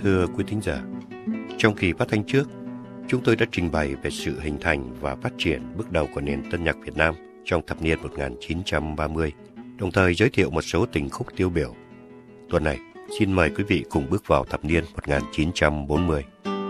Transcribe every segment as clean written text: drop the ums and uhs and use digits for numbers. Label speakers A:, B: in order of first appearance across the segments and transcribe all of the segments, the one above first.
A: Thưa quý thính giả, trong kỳ phát thanh trước, chúng tôi đã trình bày về sự hình thành và phát triển bước đầu của nền tân nhạc Việt Nam trong thập niên 1930, đồng thời giới thiệu một số tình khúc tiêu biểu. Tuần này, xin mời quý vị cùng bước vào thập niên 1940.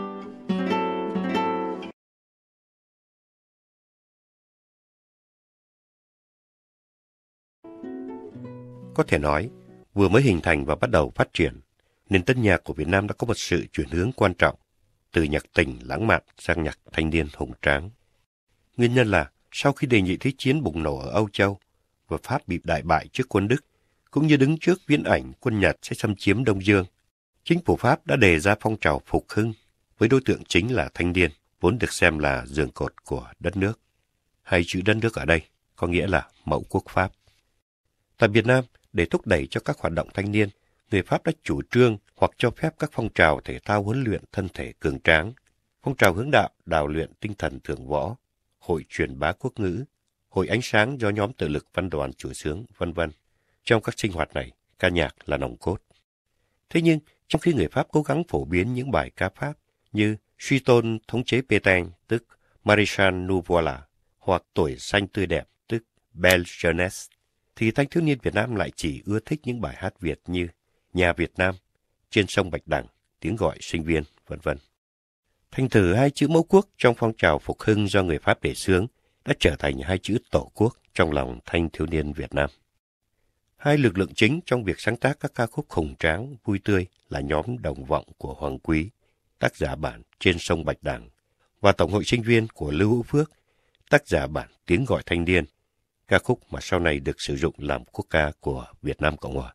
A: Có thể nói, vừa mới hình thành và bắt đầu phát triển, nền tân nhạc của Việt Nam đã có một sự chuyển hướng quan trọng, từ nhạc tình lãng mạn sang nhạc thanh niên hùng tráng. Nguyên nhân là sau khi Đệ Nhị Thế Chiến bùng nổ ở Âu Châu và Pháp bị đại bại trước quân Đức, cũng như đứng trước viễn ảnh quân Nhật sẽ xâm chiếm Đông Dương, chính phủ Pháp đã đề ra phong trào phục hưng với đối tượng chính là thanh niên, vốn được xem là giường cột của đất nước. Hay chữ đất nước ở đây có nghĩa là mẫu quốc Pháp. Tại Việt Nam, để thúc đẩy cho các hoạt động thanh niên, người Pháp đã chủ trương hoặc cho phép các phong trào thể thao huấn luyện thân thể cường tráng, phong trào hướng đạo, đào luyện tinh thần thượng võ, hội truyền bá quốc ngữ, hội ánh sáng do nhóm tự lực văn đoàn chủ xướng, vân vân. Trong các sinh hoạt này, ca nhạc là nòng cốt. Thế nhưng, trong khi người Pháp cố gắng phổ biến những bài ca Pháp như Suy tôn thống chế Pétain, tức Maréchal nous voilà, hoặc Tuổi xanh tươi đẹp, tức Belle Jeunesse, thì thanh thiếu niên Việt Nam lại chỉ ưa thích những bài hát Việt như Nhà Việt Nam, Trên sông Bạch Đằng, Tiếng gọi sinh viên, vân vân. Thành thử hai chữ mẫu quốc trong phong trào phục hưng do người Pháp đề xướng đã trở thành hai chữ tổ quốc trong lòng thanh thiếu niên Việt Nam. Hai lực lượng chính trong việc sáng tác các ca khúc hùng tráng, vui tươi là nhóm Đồng Vọng của Hoàng Quý, tác giả bản Trên sông Bạch Đằng, và Tổng hội sinh viên của Lưu Hữu Phước, tác giả bản Tiếng gọi thanh niên, ca khúc mà sau này được sử dụng làm quốc ca của Việt Nam Cộng Hòa.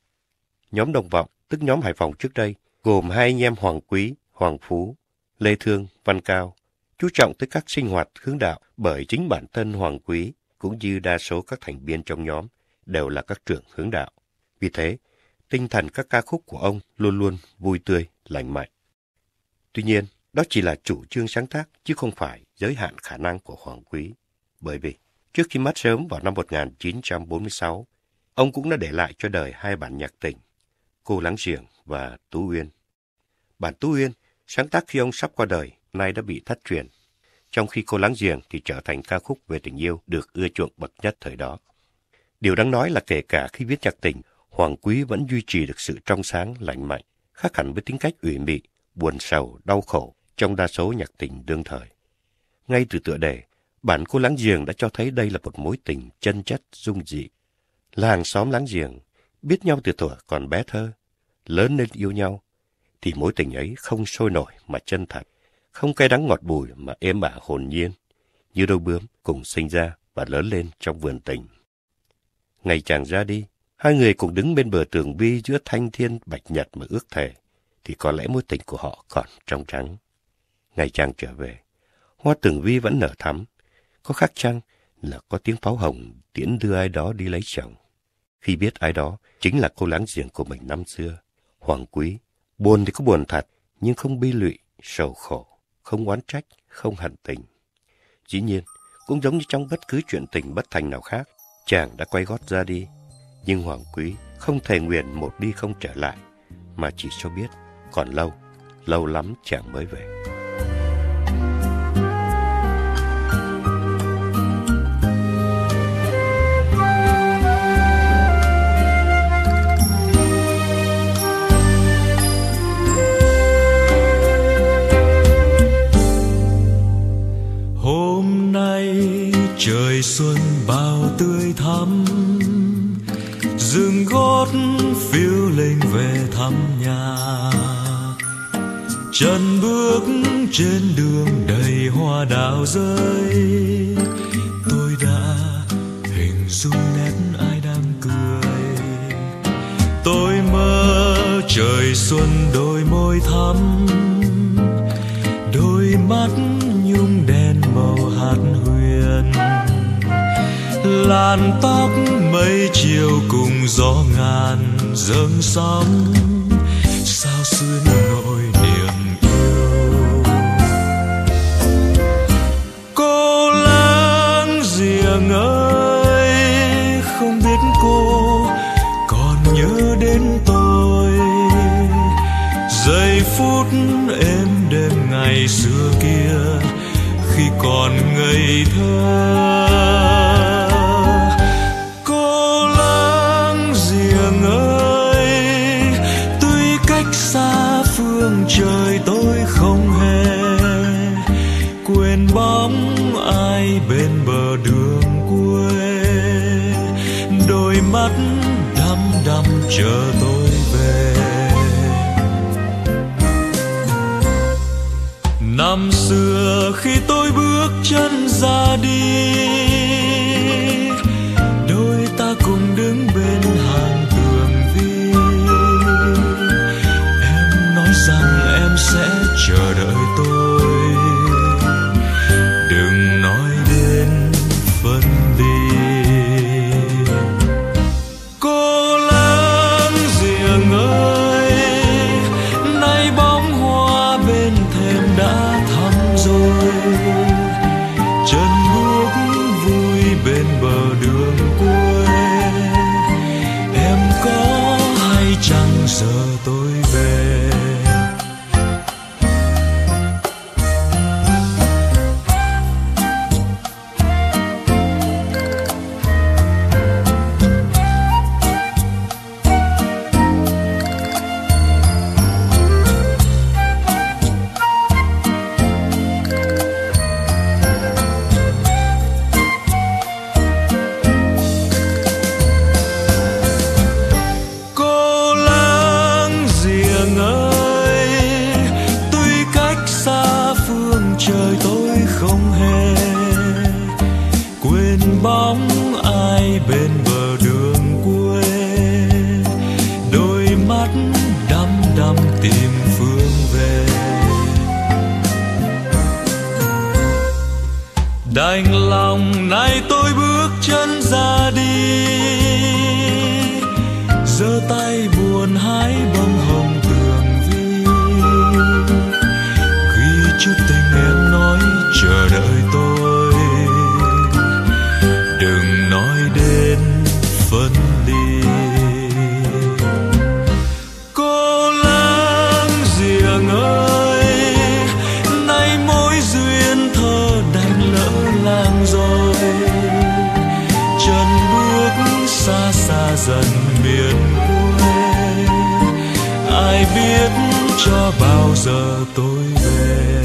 A: Nhóm Đồng Vọng, tức nhóm Hải Phòng trước đây, gồm hai anh em Hoàng Quý, Hoàng Phú, Lê Thương, Văn Cao, chú trọng tới các sinh hoạt hướng đạo bởi chính bản thân Hoàng Quý cũng như đa số các thành viên trong nhóm đều là các trưởng hướng đạo. Vì thế, tinh thần các ca khúc của ông luôn luôn vui tươi, lành mạnh. Tuy nhiên, đó chỉ là chủ trương sáng tác chứ không phải giới hạn khả năng của Hoàng Quý. Bởi vì, trước khi mất sớm vào năm 1946, ông cũng đã để lại cho đời hai bản nhạc tình, Cô Láng Giềng và Tú Uyên. Bản Tú Uyên sáng tác khi ông sắp qua đời, nay đã bị thất truyền, trong khi Cô Láng Giềng thì trở thành ca khúc về tình yêu được ưa chuộng bậc nhất thời đó. Điều đáng nói là kể cả khi viết nhạc tình, Hoàng Quý vẫn duy trì được sự trong sáng, lành mạnh, khác hẳn với tính cách ủy mị, buồn sầu, đau khổ trong đa số nhạc tình đương thời. Ngay từ tựa đề, bản Cô Láng Giềng đã cho thấy đây là một mối tình chân chất, dung dị. Là hàng xóm láng giềng, biết nhau từ thuở còn bé thơ, lớn lên yêu nhau, thì mối tình ấy không sôi nổi mà chân thật, không cay đắng ngọt bùi mà êm ả hồn nhiên, như đôi bướm cùng sinh ra và lớn lên trong vườn tình. Ngày chàng ra đi, hai người cùng đứng bên bờ tường vi giữa thanh thiên bạch nhật mà ước thề, thì có lẽ mối tình của họ còn trong trắng. Ngày chàng trở về, hoa tường vi vẫn nở thắm, có khác chăng là có tiếng pháo hồng tiễn đưa ai đó đi lấy chồng. Khi biết ai đó chính là cô láng giềng của mình năm xưa, Hoàng Quý buồn thì có buồn thật, nhưng không bi lụy, sầu khổ, không oán trách, không hận tình. Dĩ nhiên, cũng giống như trong bất cứ chuyện tình bất thành nào khác, chàng đã quay gót ra đi, nhưng Hoàng Quý không thề nguyện một đi không trở lại, mà chỉ cho biết còn lâu, lâu lắm chàng mới về.
B: Hôm nay trời xuân bao tươi thắm, dừng gót phiêu linh về thăm nhà. Chân bước trên đường đầy hoa đào rơi, tôi đã hình dung nét ai đang cười. Tôi mơ trời xuân đôi môi thắm, đôi mắt nhung đen màu hạt huyền. Làn tóc mây chiều cùng gió ngàn dâng sóng, sao xuyên nỗi niềm yêu. Cô láng giềng ơi, không biết cô còn nhớ đến tôi. giây phút êm đêm ngày xưa kia khi còn ngây thơ. Cô láng giềng ơi, tuy cách xa phương trời tôi không hề quên bóng ai bên bờ đường quê. Đôi mắt đăm đăm chờ tôi về. Năm xưa khi tôi bước chân ra đi, đôi ta cùng đứng bên hàng tường vi. Em nói rằng em sẽ chờ đợi tôi, đừng nói đến phân ly. Cô láng giềng ơi, nay bóng hoa bên thềm đã thắm rồi. Chân bước vui bên bờ đường quê, em có hay chăng giờ tôi về. Trời tôi không hề quên bóng ai bên bờ đường quê. Đôi mắt đăm đăm tìm phương về. Đành lòng nay tôi bước chân ra đi, giơ tay buồn hái bông hồng tường vi. Ghi chút tình em nói chờ đợi tôi, đừng nói đến phân ly. Cô láng giềng ơi, nay mối duyên thơ đành lỡ làng rồi. Chân bước xa xa dần miền quê, ai biết cho bao giờ tôi về.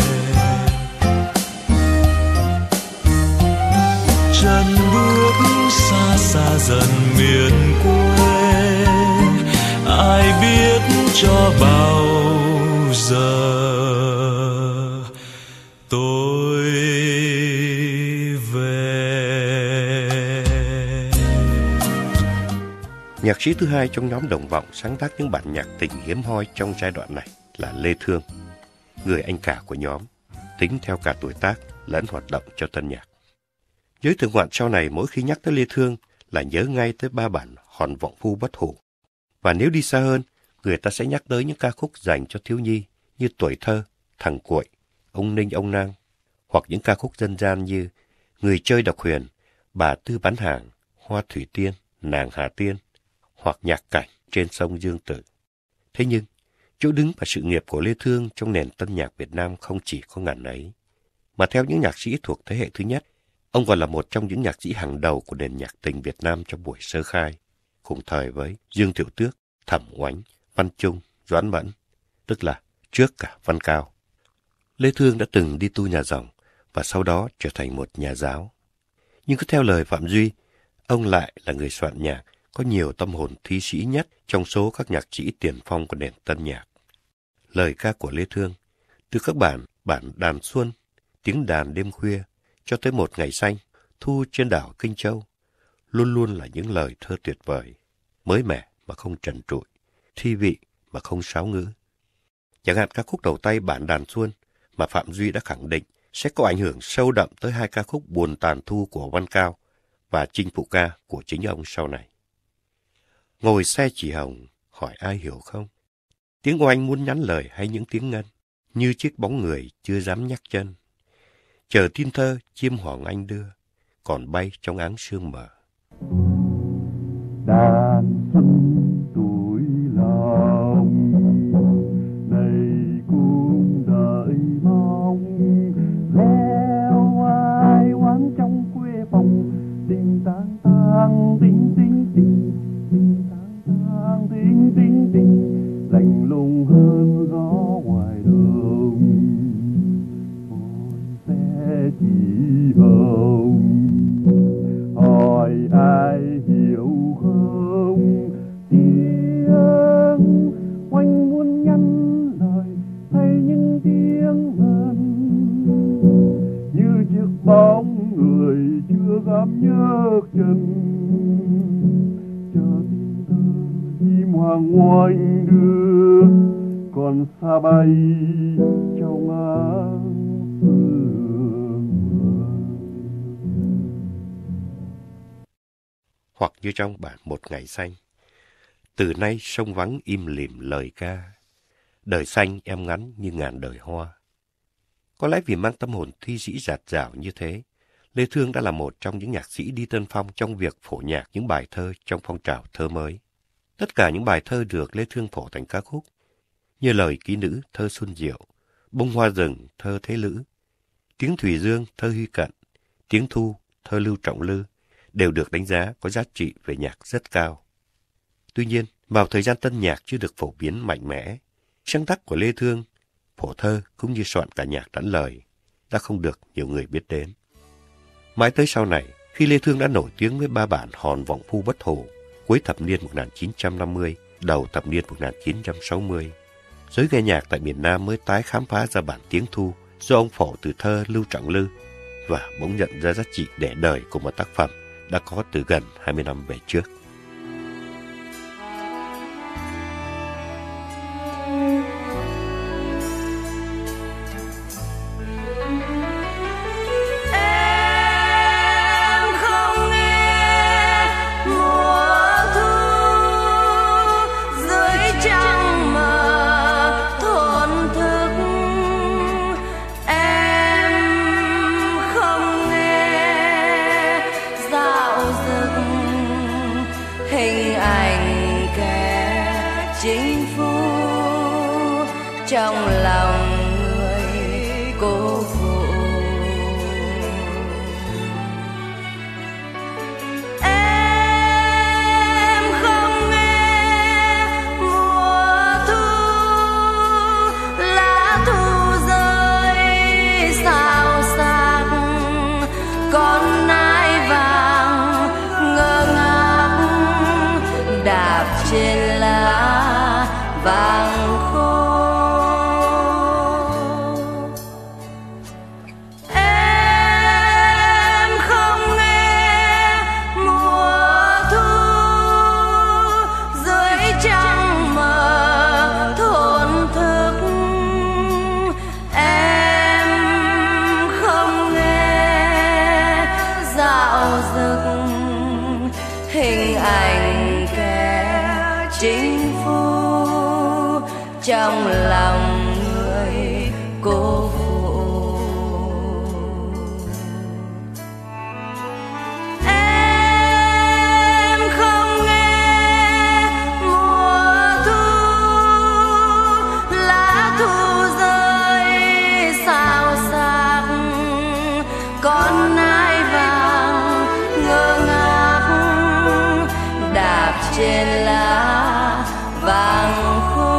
B: Chân bước xa xa dần miền quê, ai biết cho bao giờ tôi về.
A: Nhạc sĩ thứ hai trong nhóm Đồng Vọng sáng tác những bản nhạc tình hiếm hoi trong giai đoạn này là Lê Thương, người anh cả của nhóm, tính theo cả tuổi tác lẫn hoạt động cho tân nhạc. Giới thượng ngoạn sau này mỗi khi nhắc tới Lê Thương là nhớ ngay tới ba bản Hòn Vọng Phu Bất Hủ. Và nếu đi xa hơn, người ta sẽ nhắc tới những ca khúc dành cho thiếu nhi như Tuổi Thơ, Thằng Cuội, Ông Ninh Ông Nang, hoặc những ca khúc dân gian như Người Chơi Độc Huyền, Bà Tư Bán Hàng, Hoa Thủy Tiên, Nàng Hà Tiên, hoặc nhạc cảnh Trên Sông Dương Tử. Thế nhưng, chỗ đứng và sự nghiệp của Lê Thương trong nền tân nhạc Việt Nam không chỉ có ngần ấy, mà theo những nhạc sĩ thuộc thế hệ thứ nhất, ông còn là một trong những nhạc sĩ hàng đầu của nền nhạc tình Việt Nam trong buổi sơ khai, cùng thời với Dương Tiểu Tước, Thẩm Oánh, Văn Trung, Doãn Mẫn, tức là trước cả Văn Cao. Lê Thương đã từng đi tu nhà dòng và sau đó trở thành một nhà giáo. Nhưng cứ theo lời Phạm Duy, ông lại là người soạn nhạc có nhiều tâm hồn thi sĩ nhất trong số các nhạc sĩ tiền phong của nền tân nhạc. Lời ca của Lê Thương, từ các bản Đàn Xuân, Tiếng Đàn Đêm Khuya, cho tới Một Ngày Xanh, Thu Trên Đảo Kinh Châu, luôn luôn là những lời thơ tuyệt vời, mới mẻ mà không trần trụi, thi vị mà không sáo ngữ. Chẳng hạn ca khúc đầu tay bản Đàn Xuân mà Phạm Duy đã khẳng định sẽ có ảnh hưởng sâu đậm tới hai ca khúc Buồn Tàn Thu của Văn Cao và Chinh Phụ Ca của chính ông sau này. Ngồi xe chỉ hồng, hỏi ai hiểu không? Tiếng oanh muốn nhắn lời hay những tiếng ngân, như chiếc bóng người chưa dám nhắc chân. Chờ tin thơ chim hoàng anh đưa, còn bay trong áng sương mờ.
C: Đàn xuân tuổi lòng này dám nhấc chân, chờ tình thơ chim hoàng oanh đưa, còn xa bay trong áng sương.
A: Hoặc như trong bản Một Ngày Xanh: từ nay sông vắng im lìm lời ca, đời xanh em ngắn như ngàn đời hoa. Có lẽ vì mang tâm hồn thi sĩ dạt dào như thế, Lê Thương đã là một trong những nhạc sĩ đi tiên phong trong việc phổ nhạc những bài thơ trong phong trào thơ mới. Tất cả những bài thơ được Lê Thương phổ thành ca khúc, như Lời Ký Nữ, thơ Xuân Diệu, Bông Hoa Rừng, thơ Thế Lữ, Tiếng Thủy Dương, thơ Huy Cận, Tiếng Thu, thơ Lưu Trọng Lư, đều được đánh giá có giá trị về nhạc rất cao. Tuy nhiên, vào thời gian tân nhạc chưa được phổ biến mạnh mẽ, sáng tác của Lê Thương, phổ thơ cũng như soạn cả nhạc lẫn lời, đã không được nhiều người biết đến. Mãi tới sau này, khi Lê Thương đã nổi tiếng với ba bản Hòn Vọng Phu Bất Hủ cuối thập niên 1950, đầu thập niên 1960, giới nghe nhạc tại miền Nam mới tái khám phá ra bản Tiếng Thu do ông phổ từ thơ Lưu Trọng Lư và bỗng nhận ra giá trị để đời của một tác phẩm đã có từ gần 20 năm về trước.
D: Chính phu trong lòng người cô phụ. Em không nghe mùa thu, lá thu rơi xào xạc, con nai vàng ngơ ngác đạp trên lá vàng khô. Em không nghe mùa thu dưới trăng mờ thổn thức. Em không nghe dạo dực hình ảnh kẻ chính phu trong lòng người cô phụ. Em không nghe mùa thu, lá thu rơi xào xạc, con nai vàng ngơ ngác đạp trên lá vàng khô.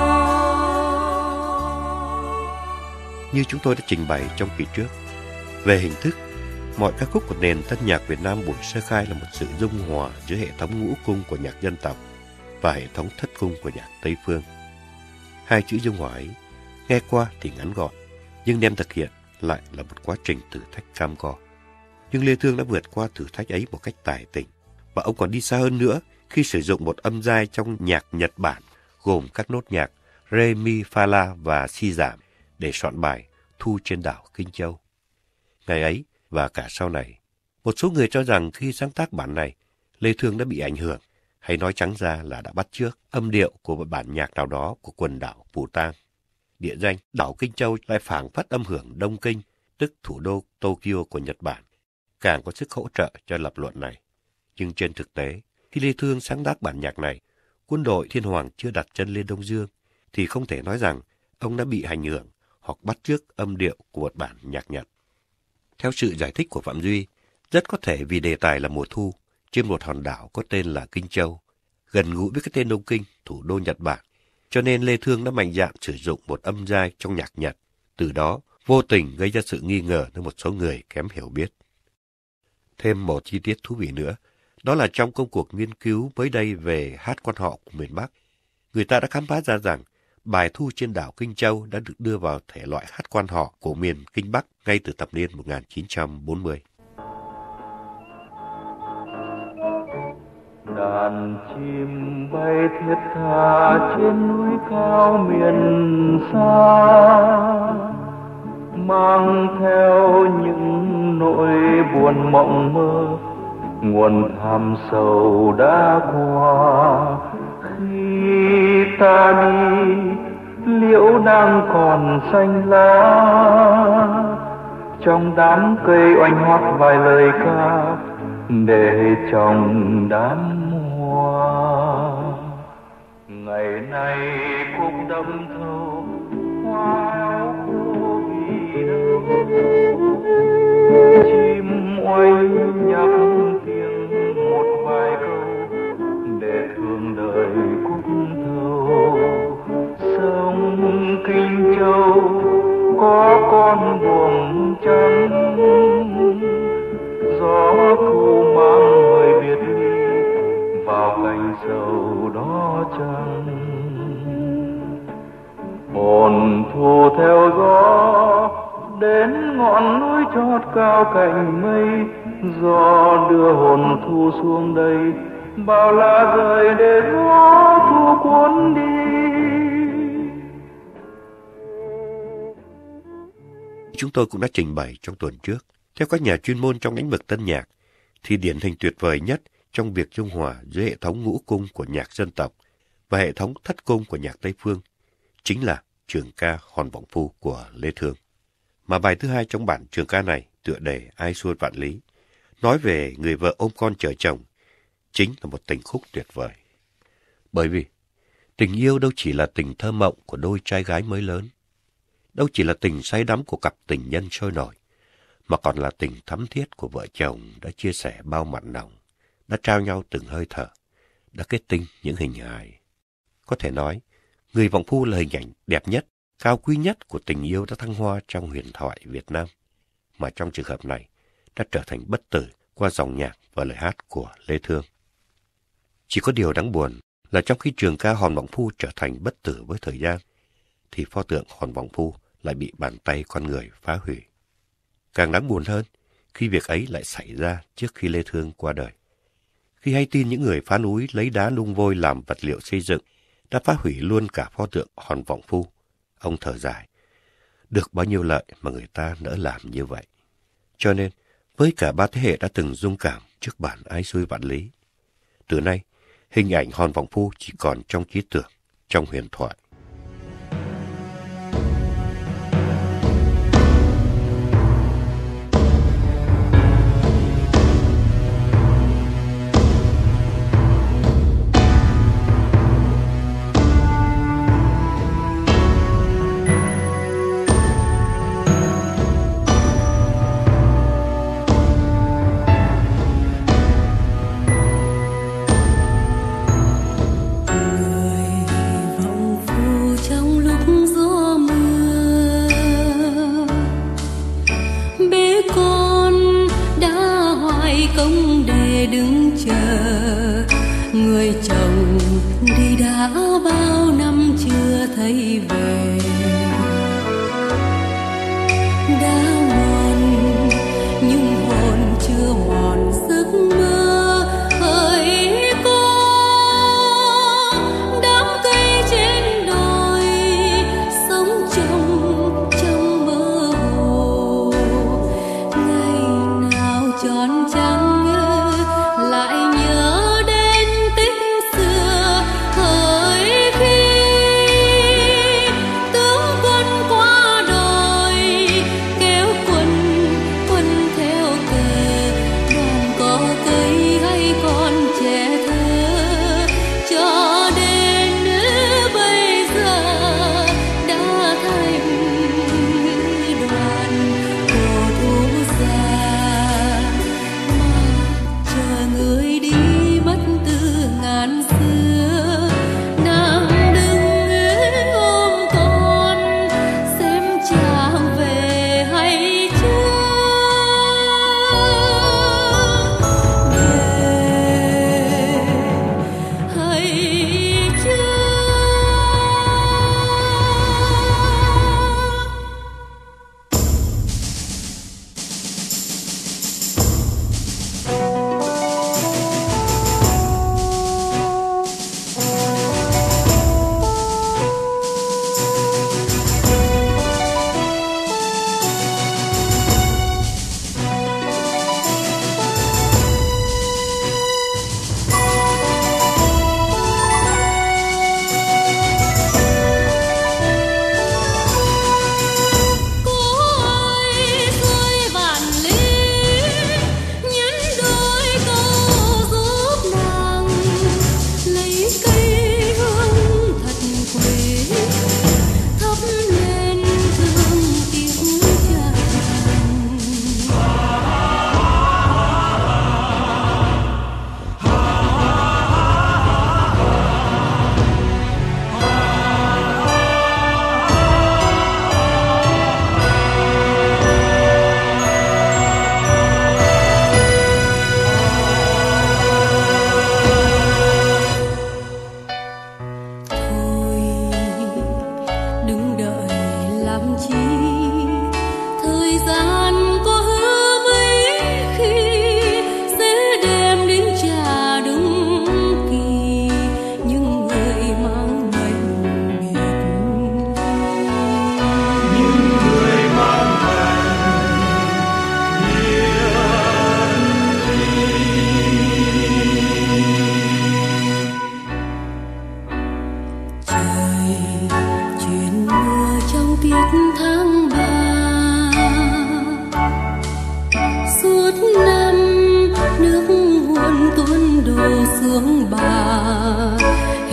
A: Như chúng tôi đã trình bày trong kỳ trước, về hình thức, mọi ca khúc của nền tân nhạc Việt Nam buổi sơ khai là một sự dung hòa giữa hệ thống ngũ cung của nhạc dân tộc và hệ thống thất cung của nhạc Tây phương. Hai chữ dung hòa ấy, nghe qua thì ngắn gọn, nhưng đem thực hiện lại là một quá trình thử thách cam go. Nhưng Lê Thương đã vượt qua thử thách ấy một cách tài tình, và ông còn đi xa hơn nữa khi sử dụng một âm giai trong nhạc Nhật Bản gồm các nốt nhạc Re, Mi, Fa, La và Si giảm để soạn bài Thu trên đảo Kinh Châu. Ngày ấy và cả sau này, một số người cho rằng khi sáng tác bản này, Lê Thương đã bị ảnh hưởng, hay nói trắng ra là đã bắt chước âm điệu của một bản nhạc nào đó của quần đảo Bù Tang. Địa danh đảo Kinh Châu lại phảng phất âm hưởng Đông Kinh, tức thủ đô Tokyo của Nhật Bản, càng có sức hỗ trợ cho lập luận này. Nhưng trên thực tế, khi Lê Thương sáng tác bản nhạc này, quân đội Thiên Hoàng chưa đặt chân lên Đông Dương, thì không thể nói rằng ông đã bị ảnh hưởng hoặc bắt chước âm điệu của một bản nhạc Nhật. Theo sự giải thích của Phạm Duy, rất có thể vì đề tài là mùa thu, trên một hòn đảo có tên là Kinh Châu, gần gũi với cái tên Đông Kinh, thủ đô Nhật Bản, cho nên Lê Thương đã mạnh dạn sử dụng một âm giai trong nhạc Nhật, từ đó vô tình gây ra sự nghi ngờ nơi một số người kém hiểu biết. Thêm một chi tiết thú vị nữa, đó là trong công cuộc nghiên cứu mới đây về hát quan họ của miền Bắc, người ta đã khám phá ra rằng bài Thu trên đảo Kinh Châu đã được đưa vào thể loại hát quan họ của miền Kinh Bắc ngay từ thập niên 1940.
C: Đàn chim bay thiết tha trên núi cao miền xa, mang theo những nỗi buồn mộng mơ, nguồn thảm sầu đã qua. Khi ta đi liễu đang còn xanh lá, trong đám cây oanh hót vài lời ca để trồng đám hoa. Ngày nay khúc đâm thâu hoa héo khô vì đâu, chim oanh nhắc tiếng một vài câu để thương đời khúc thâu. Sông Kinh Châu có con buồm trắng, gió thu mang người biệt ly vào cành sầu đó chăng. Hồn thu theo gió đến ngọn núi chót cao cành mây, gió đưa hồn thu xuống đây, bao la rời để gió thu cuốn đi.
A: Chúng tôi cũng đã trình bày trong tuần trước, theo các nhà chuyên môn trong lĩnh vực tân nhạc, thì điển hình tuyệt vời nhất trong việc dung hòa giữa hệ thống ngũ cung của nhạc dân tộc và hệ thống thất cung của nhạc Tây Phương chính là trường ca Hòn Vọng Phu của Lê Thương. Mà bài thứ hai trong bản trường ca này, tựa đề Ai Xuôi Vạn Lý, nói về người vợ ôm con chờ chồng, chính là một tình khúc tuyệt vời. Bởi vì tình yêu đâu chỉ là tình thơ mộng của đôi trai gái mới lớn, đâu chỉ là tình say đắm của cặp tình nhân sôi nổi, mà còn là tình thắm thiết của vợ chồng đã chia sẻ bao mặn nồng, đã trao nhau từng hơi thở, đã kết tinh những hình hài. Có thể nói, người vọng phu là hình ảnh đẹp nhất, cao quý nhất của tình yêu đã thăng hoa trong huyền thoại Việt Nam, mà trong trường hợp này đã trở thành bất tử qua dòng nhạc và lời hát của Lê Thương. Chỉ có điều đáng buồn là trong khi trường ca Hòn Vọng Phu trở thành bất tử với thời gian, thì pho tượng Hòn Vọng Phu lại bị bàn tay con người phá hủy. Càng đáng buồn hơn khi việc ấy lại xảy ra trước khi Lê Thương qua đời. Khi hay tin những người phá núi lấy đá nung vôi làm vật liệu xây dựng đã phá hủy luôn cả pho tượng Hòn Vọng Phu, ông thở dài. Được bao nhiêu lợi mà người ta nỡ làm như vậy. Cho nên, với cả ba thế hệ đã từng dung cảm trước bản Ai Xuôi Vạn Lý, từ nay, hình ảnh Hòn Vọng Phu chỉ còn trong trí tưởng, trong huyền thoại.
D: Người chồng đi đã bao năm chưa thấy về, đã muộn nhưng hồn chưa mòn giấc mơ hỡi cô. Đám cây trên đồi sống trong mơ hồ, ngày nào tròn trăng lại nhớ xưa hỡi khi tương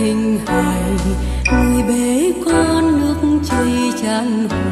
D: hình hài người bé con nước chảy tràn